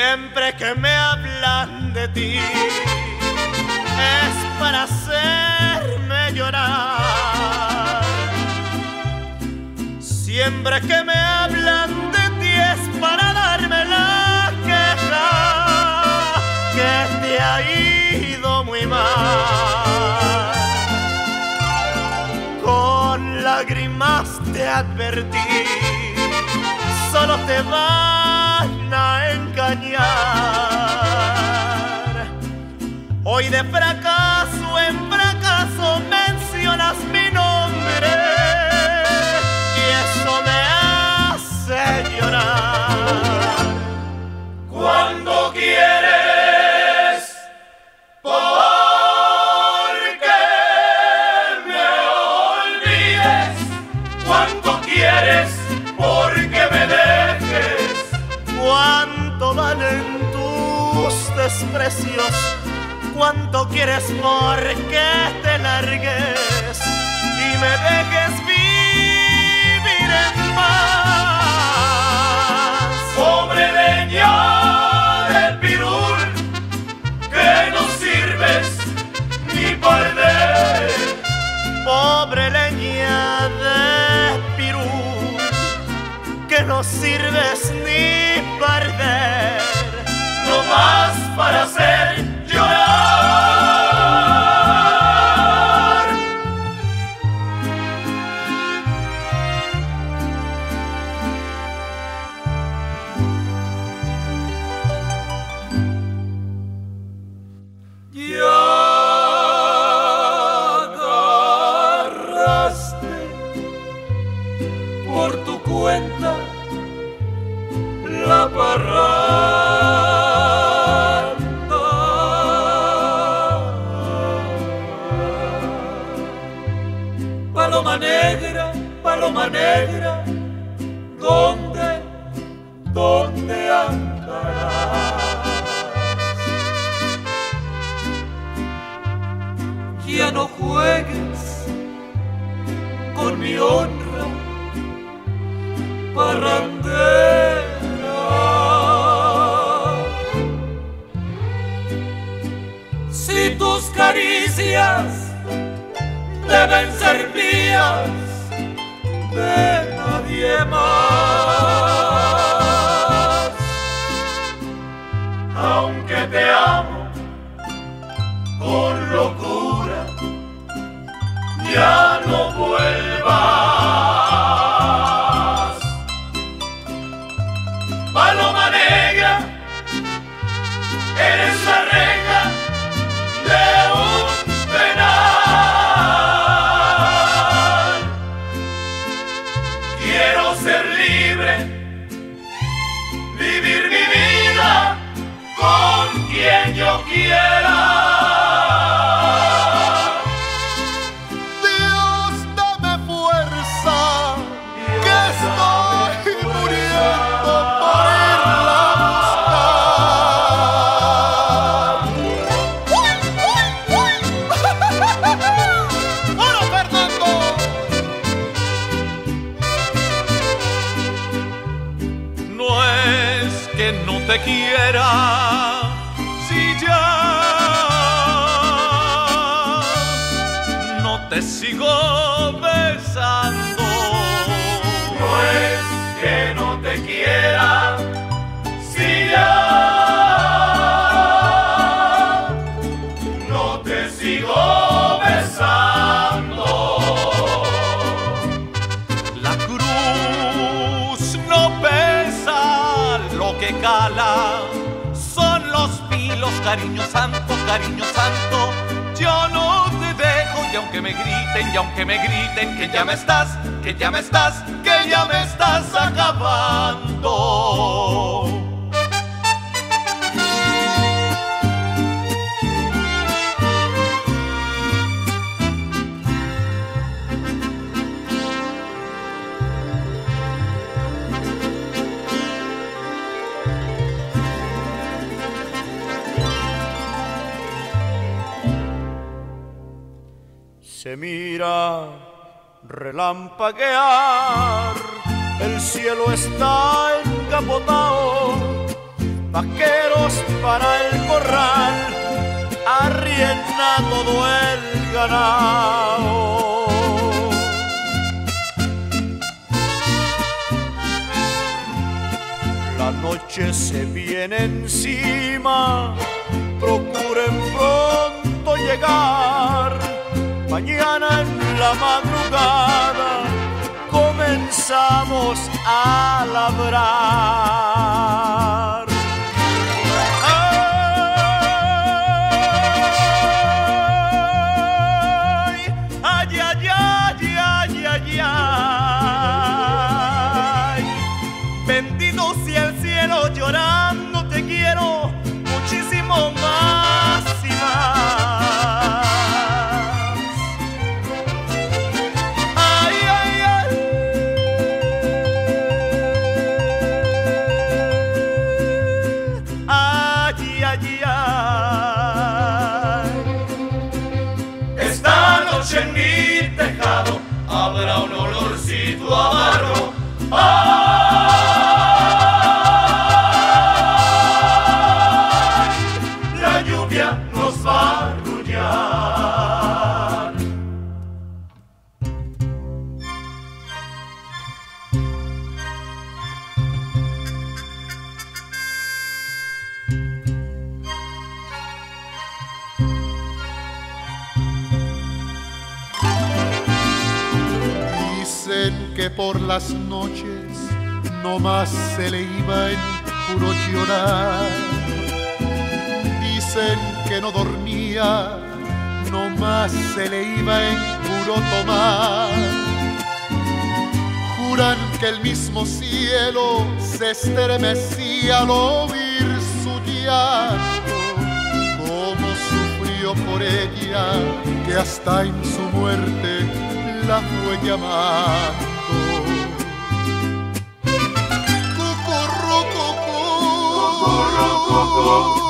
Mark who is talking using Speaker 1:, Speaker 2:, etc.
Speaker 1: Siempre que me hablan de ti es para hacerme llorar. Siempre que me hablan de ti es para darme la queja que te ha ido muy mal. Con lágrimas te advertí, solo te van a engañar. Hoy de fracaso en fracaso mencionas mi nombre y eso me hace llorar.
Speaker 2: Cuando quieres, porque me olvides. Cuando quieres, porque me dejes.
Speaker 1: ¿Cuánto valen tus desprecios? ¿Cuánto quieres porque te largues y me dejes vivir en paz?
Speaker 2: Pobre leña de pirul, que no sirves ni para arder.
Speaker 1: Pobre leña de pirul, que no sirves ni para arder,
Speaker 2: no más para hacer llorar. Ya agarraste por tu cuenta la parranda. Paloma negra, ¿dónde andarás? Ya no juegues con mi honra parrandera. Si tus caricias deben ser mías, de nadie más. Aunque te amo con locura, ya no vuelvas. Paloma negra, eres la reja de un penal. Quiero ser libre, vivir mi vida con quien yo quiera.
Speaker 1: Dios, dame fuerza, que estoy muriendo por irla a buscar. ¡Hola, Fernando! No es que no te quiera, si ya no te sigo besando.
Speaker 2: No es que no te quiera, si ya no te sigo besando.
Speaker 1: La cruz no pesa, lo que cala son los pilos, cariño santo, cariño santo. Yo no te dejo y aunque me griten que ya me estás, que ya me estás, que ya me estás acabando. Se mira relampaguear, el cielo está encapotado,
Speaker 3: vaqueros para el corral, arrienda todo el ganado. La noche se viene encima, procuren pronto llegar. Mañana en la madrugada comenzamos a labrar. Ay, ay, ay, ay, ay, ay, ay. Bendito sea el cielo, llorando te quiero muchísimo más y más. Ay, ay, ay. Ay, ay, ay.
Speaker 2: Esta noche en mi tejado habrá un olorcito a barro. ¡Ay! La lluvia nos va a arrullar.
Speaker 4: Dicen que por las noches no más se le iba en puro llorar. Dicen que no dormía, no más se le iba en puro tomar. Juran que el mismo cielo se estremecía al oír su llanto. Cómo sufrió por ella, que hasta en su muerte la fue llamando.
Speaker 2: Cucurrucucú.